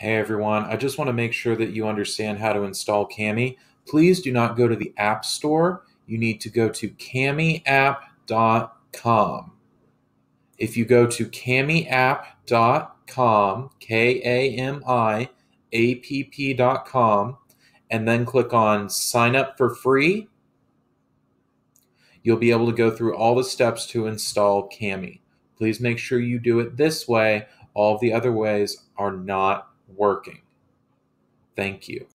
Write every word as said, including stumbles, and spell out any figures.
Hey everyone, I just want to make sure that you understand how to install Cami. Please do not go to the App Store. You need to go to cami app dot com. If you go to cami app dot com, K A M I A P P dot com, and then click on Sign Up for Free, you'll be able to go through all the steps to install Cami. Please make sure you do it this way. All of the other ways are not working. Thank you.